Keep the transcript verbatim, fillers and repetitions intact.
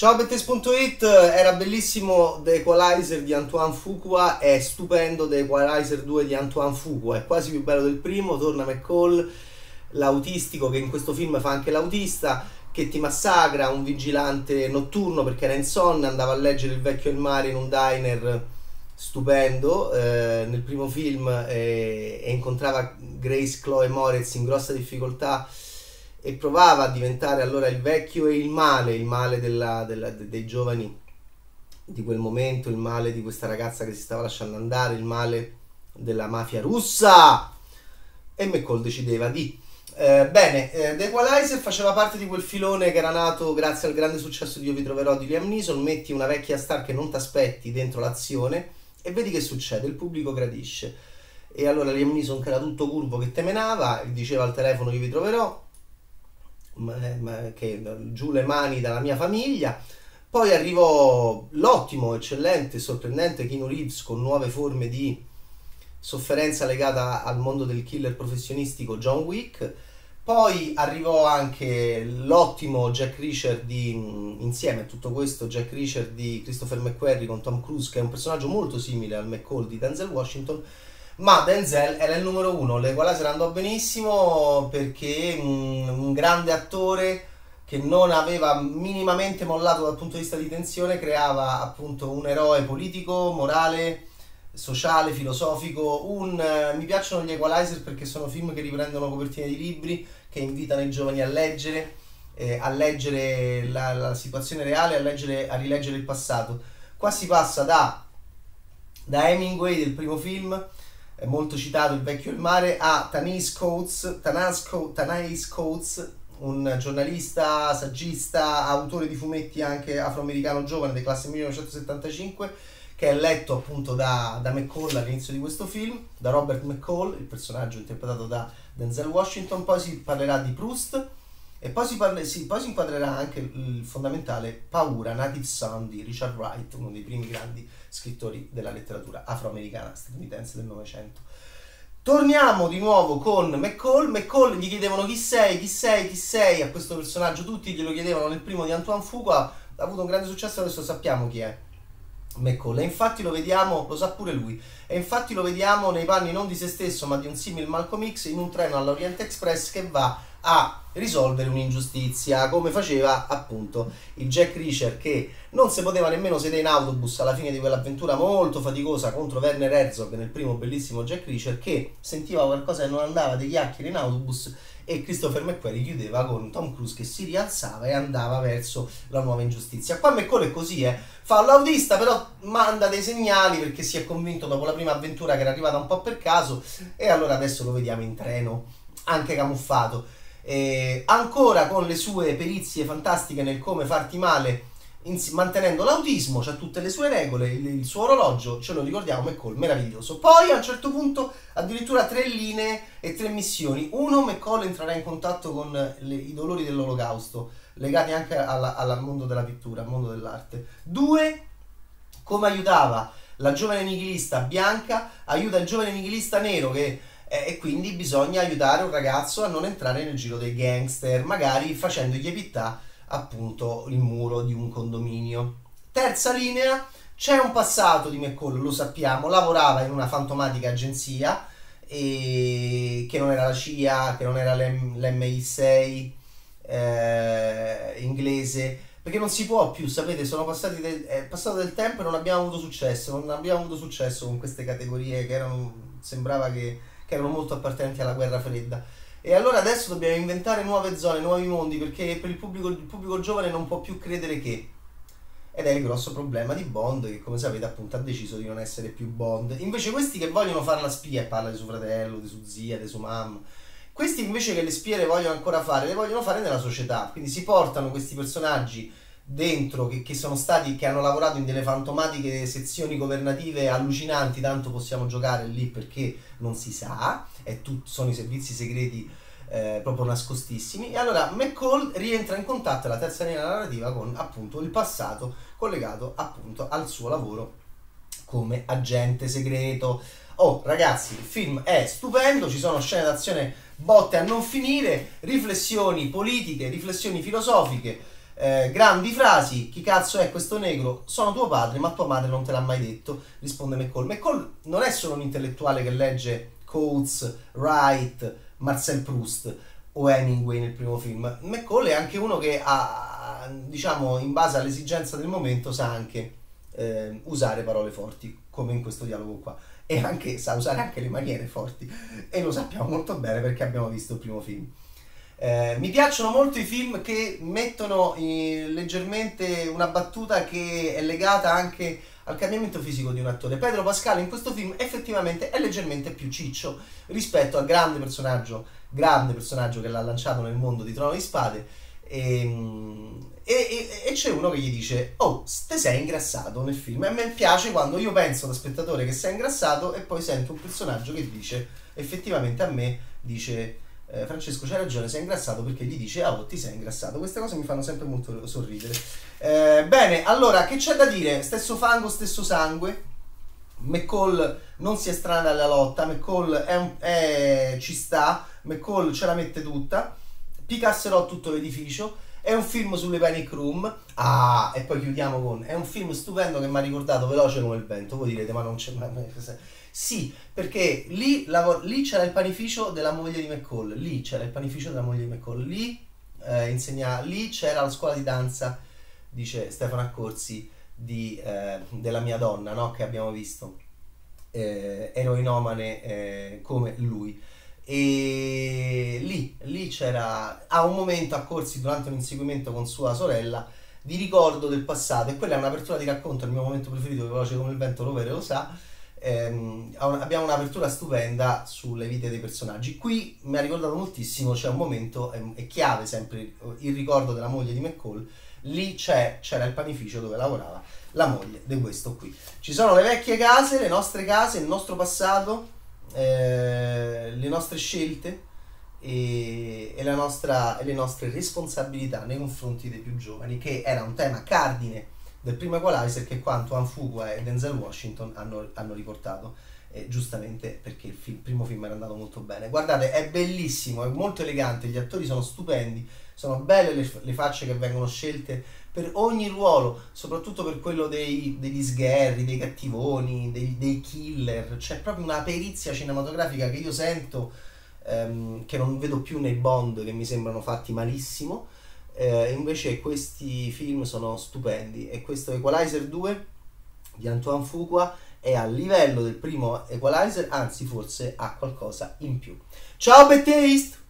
Ciao Bettes punto it, era bellissimo The Equalizer di Antoine Fuqua, è stupendo The Equalizer due di Antoine Fuqua, è quasi più bello del primo. Torna McCall, l'autistico che in questo film fa anche l'autista, che ti massacra, un vigilante notturno perché era insonne, andava a leggere Il vecchio e il mare in un diner stupendo eh, nel primo film eh, e incontrava Grace Chloe Moretz in grossa difficoltà e provava a diventare allora il vecchio e il male, il male della, della, dei giovani di quel momento, il male di questa ragazza che si stava lasciando andare, il male della mafia russa, e McCall decideva di eh, bene, eh, The Equalizer faceva parte di quel filone che era nato grazie al grande successo di Io vi troverò di Liam Neeson. Metti una vecchia star che non ti aspetti dentro l'azione e vedi che succede, il pubblico gradisce. E allora Liam Neeson, che era tutto curvo, che temenava, diceva al telefono io vi troverò, ma, ma, che giù le mani dalla mia famiglia. Poi arrivò l'ottimo, eccellente, sorprendente Keanu Reeves con nuove forme di sofferenza legata al mondo del killer professionistico John Wick. Poi arrivò anche l'ottimo Jack Reacher di, insieme a tutto questo, Jack Reacher di Christopher McQuarrie con Tom Cruise, che è un personaggio molto simile al McCall di Denzel Washington, ma Denzel era il numero uno. L'Equalizer andò benissimo perché un, un grande attore che non aveva minimamente mollato dal punto di vista di tensione creava appunto un eroe politico, morale, sociale, filosofico. Un uh, mi piacciono gli Equalizer perché sono film che riprendono copertine di libri, che invitano i giovani a leggere, eh, a leggere la, la situazione reale, a, leggere, a rileggere il passato. Qua si passa da, da Hemingway del primo film, è molto citato Il vecchio e il mare, a Tanais Coates, Tanais Coates, un giornalista, saggista, autore di fumetti anche afroamericano giovane di classe millenovecentosettantacinque, che è letto appunto da, da McCall all'inizio di questo film, da Robert McCall, il personaggio interpretato da Denzel Washington. Poi si parlerà di Proust e poi si, parle, sì, poi si inquadrerà anche il fondamentale Paura, Native Son di Richard Wright, uno dei primi grandi scrittori della letteratura afroamericana statunitense del Novecento. Torniamo di nuovo con McCall. McCall gli chiedevano chi sei, chi sei, chi sei a questo personaggio, tutti glielo chiedevano nel primo di Antoine Fuqua, ha avuto un grande successo, adesso sappiamo chi è McCall, e infatti lo vediamo, lo sa pure lui, e infatti lo vediamo nei panni non di se stesso ma di un simile Malcolm X in un treno all'Orient Express che va a risolvere un'ingiustizia, come faceva appunto il Jack Reacher, che non si poteva nemmeno sedere in autobus alla fine di quell'avventura molto faticosa contro Werner Herzog nel primo bellissimo Jack Reacher, che sentiva qualcosa che non andava, dei chiacchiere in autobus, e Christopher McQuarrie chiudeva con Tom Cruise che si rialzava e andava verso la nuova ingiustizia. Qua McCall è così, eh. Fa l'autista, però manda dei segnali perché si è convinto dopo la prima avventura che era arrivata un po' per caso, e allora adesso lo vediamo in treno, anche camuffato. Eh, ancora con le sue perizie fantastiche nel come farti male, mantenendo l'autismo, c'ha tutte le sue regole, il, il suo orologio, ce lo ricordiamo, McCall, meraviglioso. Poi a un certo punto addirittura tre linee e tre missioni. Uno, McCall entrerà in contatto con le, i dolori dell'olocausto, legati anche alla, al mondo della pittura, al mondo dell'arte. Due, come aiutava la giovane nichilista bianca, aiuta il giovane nichilista nero, che e quindi bisogna aiutare un ragazzo a non entrare nel giro dei gangster, magari facendogli evitare appunto il muro di un condominio. Terza linea, c'è un passato di McCall, lo sappiamo, lavorava in una fantomatica agenzia e che non era la C I A, che non era l'M I sei eh, inglese, perché non si può più, sapete, sono passati del, è passato del tempo e non abbiamo avuto successo, non abbiamo avuto successo con queste categorie che erano, sembrava che che erano molto appartenenti alla guerra fredda, e allora adesso dobbiamo inventare nuove zone, nuovi mondi, perché per il pubblico, il pubblico giovane non può più credere che, ed è il grosso problema di Bond, che come sapete appunto ha deciso di non essere più Bond. Invece questi che vogliono fare la spia, e parla di suo fratello, di sua zia, di sua mamma, questi invece che le spie le vogliono ancora fare, le vogliono fare nella società, quindi si portano questi personaggi dentro che, che sono stati, che hanno lavorato in delle fantomatiche sezioni governative allucinanti, tanto possiamo giocare lì perché non si sa, è tut, sono i servizi segreti eh, proprio nascostissimi. E allora McCall rientra in contatto, la terza linea narrativa, con appunto il passato collegato appunto al suo lavoro come agente segreto. Oh ragazzi, il film è stupendo, ci sono scene d'azione botte a non finire, riflessioni politiche, riflessioni filosofiche, Eh, grandi frasi, chi cazzo è questo negro? Sono tuo padre, ma tua madre non te l'ha mai detto, risponde McCall. McCall non è solo un intellettuale che legge Coates, Wright, Marcel Proust o Hemingway nel primo film. McCall è anche uno che ha, diciamo, in base all'esigenza del momento sa anche eh, usare parole forti, come in questo dialogo qua, e anche sa usare anche le maniere forti, e lo sappiamo molto bene perché abbiamo visto il primo film. Eh, mi piacciono molto i film che mettono eh, leggermente una battuta che è legata anche al cambiamento fisico di un attore. Pedro Pascal in questo film effettivamente è leggermente più ciccio rispetto al grande personaggio, grande personaggio che l'ha lanciato nel mondo di Trono di Spade, e, e, e, e c'è uno che gli dice: oh, te sei ingrassato nel film. E a me piace quando io penso da spettatore che sei ingrassato e poi sento un personaggio che dice, effettivamente a me dice: Eh, Francesco c'hai ragione, sei ingrassato, perché gli dice: ah, oh, ti sei ingrassato. Queste cose mi fanno sempre molto sorridere. Eh, bene, allora, che c'è da dire? Stesso fango, stesso sangue. McCall non si estranea dalla lotta, McCall è un, è, ci sta, McCall ce la mette tutta, picasserò tutto l'edificio. È un film sulle Panic Room. Ah, e poi chiudiamo con: è un film stupendo che mi ha ricordato Veloce come il vento. Voi direte: ma non c'è mai. Sì, perché lì, lì c'era il panificio della moglie di McCall, lì c'era il panificio della moglie di McCall, lì eh, insegna, lì c'era la scuola di danza, dice Stefano Accorsi, di, eh, della mia donna, no? Che abbiamo visto, eh, eroinomane eh, come lui. E lì, lì c'era, a un momento Accorsi, durante un inseguimento con sua sorella, di ricordo del passato, e quella è un'apertura di racconto, il mio momento preferito, Veloce come il vento, lo vede lo sa. Ehm, abbiamo un'apertura stupenda sulle vite dei personaggi. Qui mi ha ricordato moltissimo, c'è un momento, è, è chiave sempre il ricordo della moglie di McCall, lì c'era il panificio dove lavorava la moglie di questo qui. Ci sono le vecchie case, le nostre case, il nostro passato, eh, le nostre scelte e, e, la nostra, e le nostre responsabilità nei confronti dei più giovani, che era un tema cardine del primo Equalizer, che qua Antoine Fuqua e Denzel Washington hanno, hanno riportato, eh, giustamente perché il, film, il primo film era andato molto bene. Guardate, è bellissimo, è molto elegante, gli attori sono stupendi, sono belle le, le facce che vengono scelte per ogni ruolo, soprattutto per quello dei, degli sgherri, dei cattivoni, dei, dei killer. C'è proprio una perizia cinematografica che io sento, ehm, che non vedo più nei Bond, che mi sembrano fatti malissimo. Eh, invece questi film sono stupendi, e questo Equalizer due di Antoine Fuqua è a livello del primo Equalizer, anzi forse ha qualcosa in più. Ciao Bad Taste!